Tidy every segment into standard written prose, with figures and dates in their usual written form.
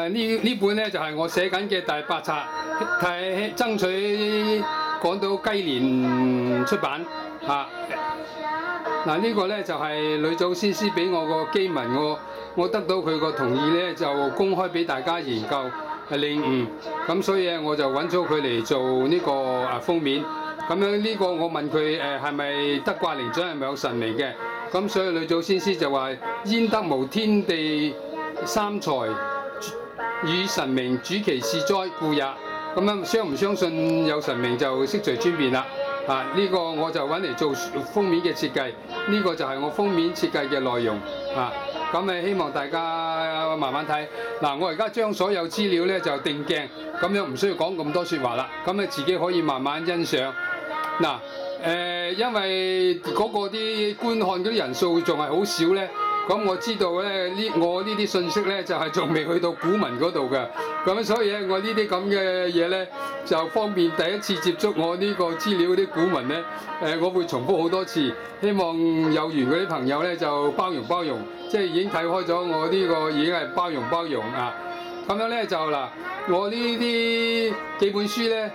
呢本咧就係我寫緊嘅第8冊，係爭取趕到雞年出版嚇。嗱呢個咧就係呂祖先師俾我個機文，我得到佢個同意咧，就公開俾大家研究領悟。咁所以我就揾咗佢嚟做呢個封面。咁樣呢個我問佢係咪得卦靈長係咪有神明嘅？咁所以呂祖先師就話：焉得無天地三才與神明主其事哉故也。咁樣相唔相信有神明就悉隨尊便啦。呢個我就揾嚟做封面嘅設計，呢個就係我封面設計嘅內容咁希望大家慢慢睇。我而家將所有資料咧就定鏡，咁樣唔需要講咁多説話啦。咁自己可以慢慢欣賞。因為嗰個啲觀看嗰啲人數仲係好少咧，咁我知道咧我呢啲信息咧就係仲未去到古文嗰度嘅，咁所以咧我呢啲咁嘅嘢咧就方便第一次接觸我呢個資料嗰啲古文咧，我會重複好多次，希望有緣嗰啲朋友咧就包容，即係已經睇開咗我呢個已經係包容咁樣咧就我呢啲幾本書咧。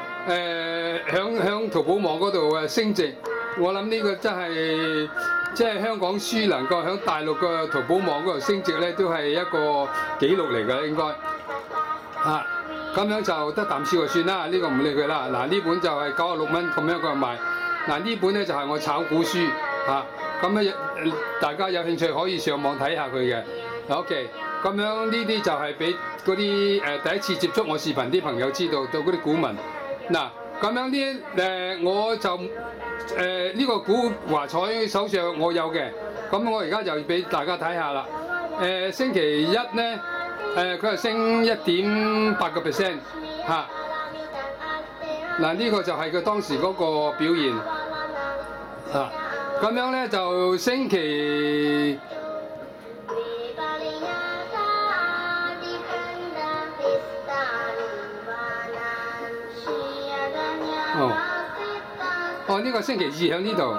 響淘寶網嗰度升值，我諗呢個真係即係香港書能夠響大陸嘅淘寶網嗰度升值咧，都係一個紀錄嚟嘅應該。咁樣就得啖笑就算啦，呢個唔理佢啦。呢本就係96蚊咁樣佢賣。呢本咧就係我炒股書咁咧大家有興趣可以上網睇下佢嘅。OK， 咁樣呢啲就係俾嗰啲第一次接觸我視頻啲朋友知道到嗰啲古文。咁樣呢我就呢個古華彩手上我有嘅，咁我而家就俾大家睇下啦。星期一呢，佢係升1.8%呢個就係佢當時嗰個表現咁樣呢就星期呢個星期2喺呢度。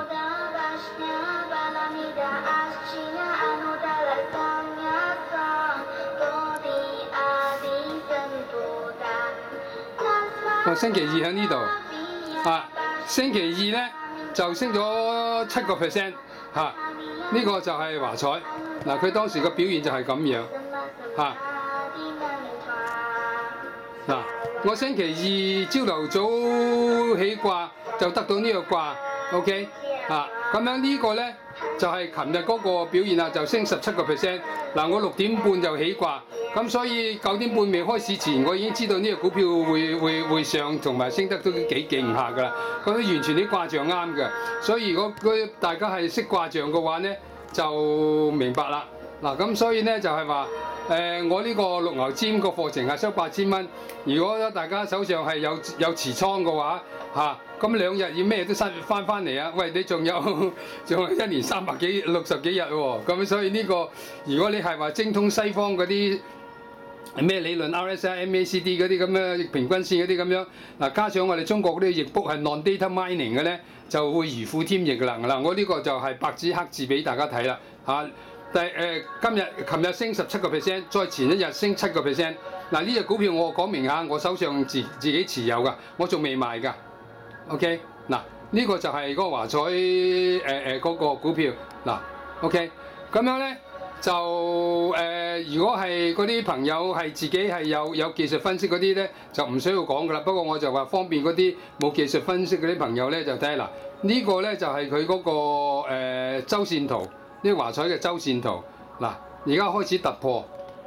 星期2喺呢度。星期2呢就升咗7%。呢個就係華彩。佢當時個表現就係咁樣。我星期2朝頭早起卦就得到呢個卦 ，OK，咁樣呢個呢就係琴日嗰個表現啦，就升17%。我6點半就起卦，咁所以9點半未開市前，我已經知道呢個股票會上，同埋升得都幾勁下㗎啦。咁完全啲卦象啱嘅，所以如果大家係識卦象嘅話呢，就明白啦。咁所以呢就係話。我呢個綠牛尖個課程係收8000蚊。如果大家手上係有持倉嘅話，咁2日要咩都翻嚟啊！喂，你仲有1年360幾日喎，咁所以呢個如果你係話精通西方嗰啲咩理論 RSI、MACD 嗰啲咁嘅平均線嗰啲咁樣，加上我哋中國嗰啲易卜係 non-data mining 嘅咧，就會如虎添翼㗎啦。我呢個就係白紙黑字俾大家睇啦琴日升17%，再前一日升7%。呢隻股票我講明下，我手上自己持有㗎，我仲未賣㗎。OK， 呢個就係嗰個華彩嗰個股票。OK， 咁樣呢，就如果係嗰啲朋友係自己係有技術分析嗰啲呢，就唔需要講㗎啦。不過我就話方便嗰啲冇技術分析嗰啲朋友呢，就睇下呢個呢，就係佢嗰個周線圖。呢個華彩嘅周線圖，而家開始突破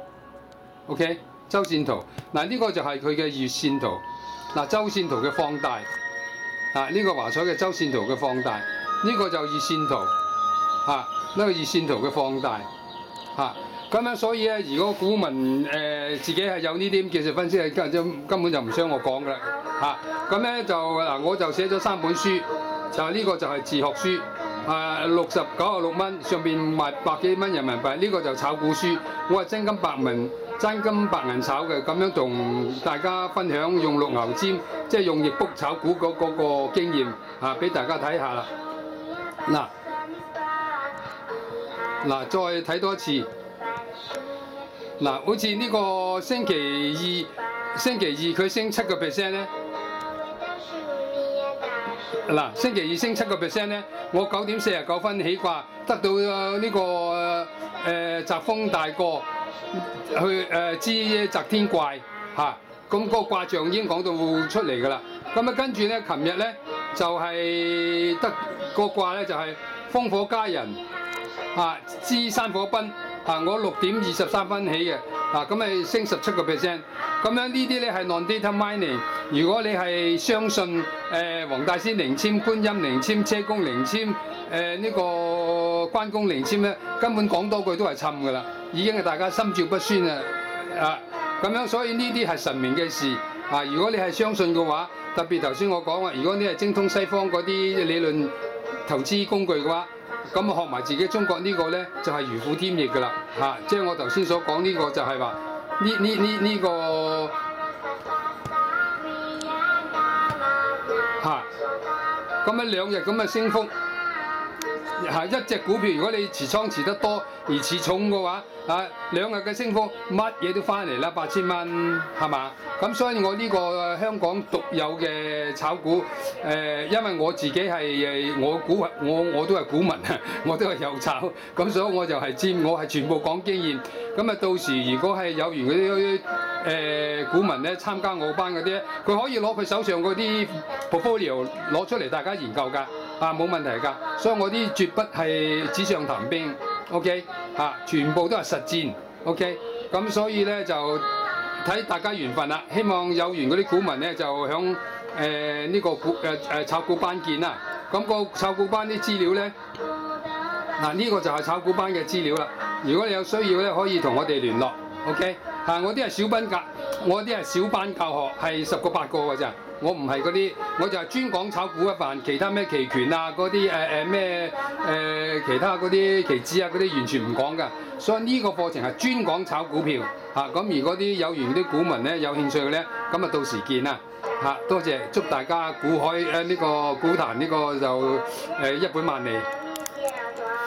，OK， 周線圖，呢個就係佢嘅月線圖，周線圖嘅放大，呢個華彩嘅周線圖嘅放大，呢個就月線圖，呢個月線圖嘅放大，咁樣所以咧，如果股民自己係有呢啲技術分析，根本就唔需要我講㗎啦，咁咧就我就寫咗3本書，就呢個就係自學書。96蚊，上邊賣100幾蚊人民幣，呢個就炒股書，我係真金白銀炒嘅，咁樣同大家分享用綠牛尖，即係用易卜炒股嗰個經驗俾大家睇下啦。再睇多一次， 嗱，好似呢個星期二佢升7%咧。嗱，星期二升7%咧，我9點49分起掛，得到呢個澤豐大過去知澤天怪嚇，咁個卦象已經講到出嚟㗎啦。咁啊跟住咧，琴日咧就係得個卦咧就係風火家人嚇，知山火賁嚇，我6點23分起嘅嗱，咁咪升17%。咁樣呢啲咧係 non-data mining。如果你係相信黃大仙靈籤、觀音靈籤、車公靈籤、呢個關公靈籤咧，根本講多句都係氹㗎啦，已經係大家心照不宣啊！咁樣，所以呢啲係神明嘅事啊！如果你係相信嘅話，特別頭先我講話，如果你係精通西方嗰啲理論投資工具嘅話，咁啊學埋自己中國呢個咧就係如虎添翼㗎啦嚇！即係我頭先所講呢個就係話呢個。嚇，咁樣2日咁嘅升幅，係一隻股票，如果你持倉持得多而持重嘅話，啊2日嘅升幅，乜嘢都翻嚟啦，8000蚊係嘛？咁所以我呢個香港獨有嘅炒股，因為我自己係我都係股民啊，我都係有炒，咁所以我就係我係全部講經驗。咁啊，到時如果係有緣嗰啲股民咧參加我班嗰啲咧，佢可以攞佢手上嗰啲 portfolio 攞出嚟，大家研究㗎，啊冇問題㗎。所以我啲絕不係紙上談兵 ，OK 啊，全部都係實戰 ，OK。咁所以咧就睇大家緣分啦。希望有緣嗰啲股民咧就響呢個炒股班見啦。咁個炒股班啲資料咧，嗱呢個就係炒股班嘅資料啦。如果你有需要咧，可以同我哋聯絡 ，OK。我啲係小班教學，係10個8個㗎咋。我唔係嗰啲，我就係專講炒股一範，其他咩期權啊嗰啲咩其他嗰啲期指啊嗰啲完全唔講㗎。所以呢個課程係專講炒股票嚇。咁如果啲有緣啲股民咧有興趣嘅咧，咁啊到時見啦嚇。多謝，祝大家股海呢個股壇呢個就一本萬利。